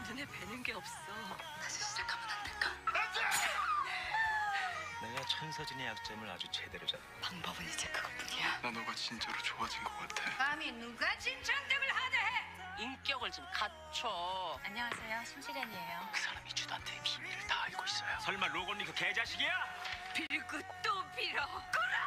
눈에 뵈는 게 없어. 다시 시작하면 안 될까? 내가 천서진의 약점을 아주 제대로 잡고 방법은 이제 그것뿐이야. 나 너가 진짜로 좋아진 것 같아. 감히 누가 진천등을 하대해? 인격을 좀 갖춰. 안녕하세요, 심시련이에요. 그 사람이 주단태의 비밀을 다 알고 있어요. 설마 로건리 그 개자식이야? 빌고 또 빌어. 거라!